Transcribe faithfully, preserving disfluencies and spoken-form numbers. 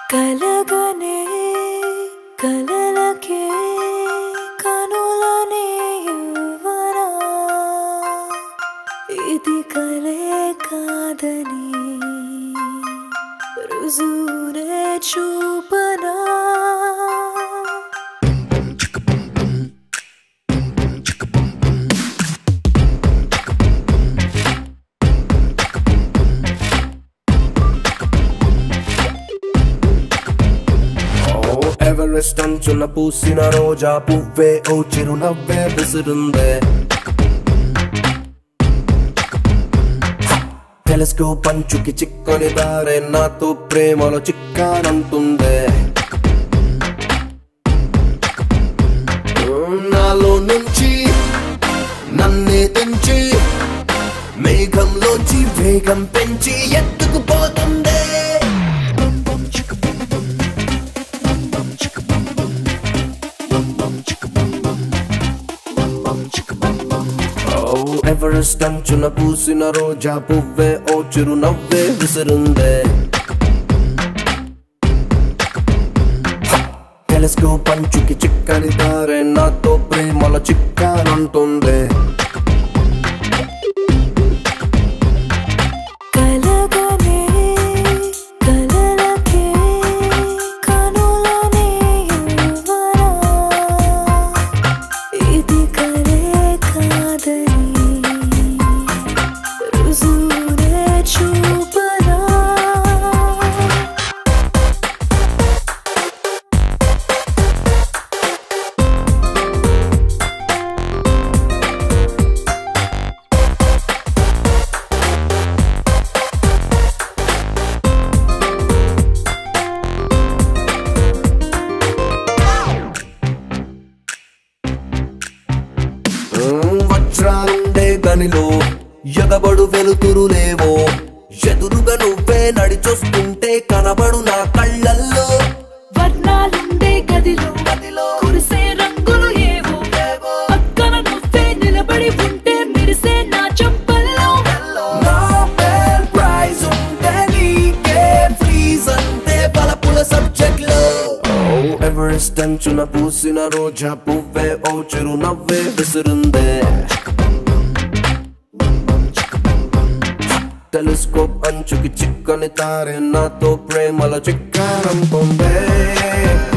కలగనే కలలకే కనులనే you and I ఇది కలే కాదని రుజువునే చూపనా ఎవరెస్ట్ అంచున పూసిన రోజా పువ్వే ఓ చిరునవ్వే విసురుందే టెలిస్కోప్ అంచుకి చిక్కని దారే నాతో ప్రేమలో చిక్కానంటుందే నాలో నుంచి నన్నే తెంచి మేఘంలోంచి వేగం పెంచి ఎత్తుకుపోతుందే ఎవరెస్ట్ అంచున పూసిన రోజా పువ్వే ఓ చిరునవ్వే విసురుందే టెలిస్కోప్ అంచుకి చిక్కని దారే నాతో ప్రేమల చిక్కానంటుందే వజ్రాలుండే గనిలో ఎగబడు వెలుతురులేవో ఎదురుగా నువ్వే నడిచొస్తుంటే కనబడు నా కళ్ళల్లో వర్ణాలుండే గదిలో కురిసే రంగులు ఏవో పక్కన నువ్వే నిలబడి ఉంటే మెరిసే నా చెంపల్లో నోబెల్ ప్రైజ్ ఉంటే నీకే ఫ్రీజ్ అంటే బలపుల సబ్జెక్ట్ లో ఎవరెస్ట్ అంచున పూసిన రోజా పువ్వే ఓ చిరునవ్వే విసురుందే టెలిస్కోప్ అంచుకి చిక్కని తారే నాతో ప్రేమల చిక్కానంటుందే